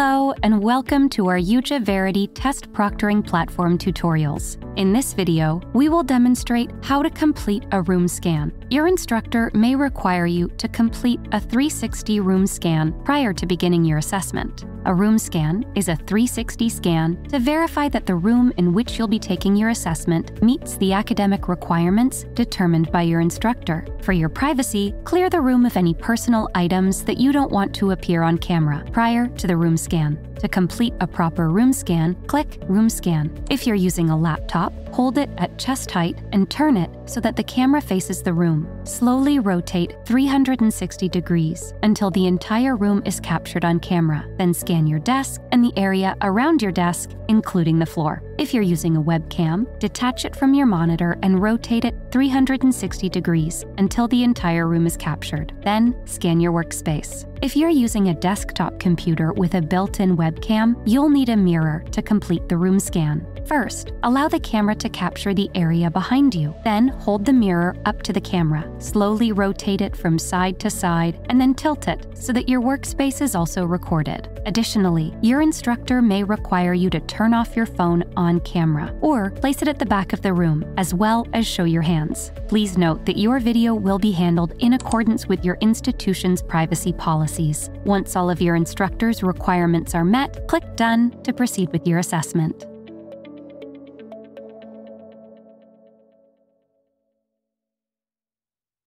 Hello, and welcome to our UJA Verity test proctoring platform tutorials. In this video, we will demonstrate how to complete a room scan. Your instructor may require you to complete a 360 room scan prior to beginning your assessment. A room scan is a 360 scan to verify that the room in which you'll be taking your assessment meets the academic requirements determined by your instructor. For your privacy, clear the room of any personal items that you don't want to appear on camera prior to the room scan. To complete a proper room scan, click Room Scan. If you're using a laptop, hold it at chest height and turn it so that the camera faces the room. Slowly rotate 360 degrees until the entire room is captured on camera. Then scan your desk and the area around your desk, including the floor. If you're using a webcam, detach it from your monitor and rotate it 360 degrees until the entire room is captured. Then scan your workspace. If you're using a desktop computer with a built-in webcam, you'll need a mirror to complete the room scan. First, allow the camera to capture the area behind you. Then hold the mirror up to the camera. Slowly rotate it from side to side and then tilt it so that your workspace is also recorded. Additionally, your instructor may require you to turn off your phone on camera or place it at the back of the room, as well as show your hands. Please note that your video will be handled in accordance with your institution's privacy policies. Once all of your instructor's requirements are met, click Done to proceed with your assessment.